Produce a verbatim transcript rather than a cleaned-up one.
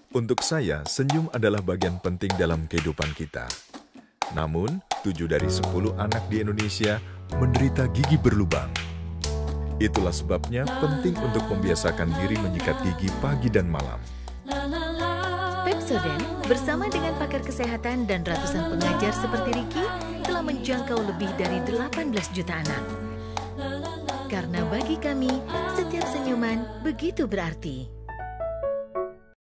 Untuk saya, senyum adalah bagian penting dalam kehidupan kita. Namun, tujuh dari sepuluh anak di Indonesia menderita gigi berlubang. Itulah sebabnya penting untuk membiasakan diri menyikat gigi pagi dan malam. Pepsodent bersama dengan pakar kesehatan dan ratusan pengajar seperti Ricky telah menjangkau lebih dari delapan belas juta anak. Karena bagi kami, setiap senyuman begitu berarti.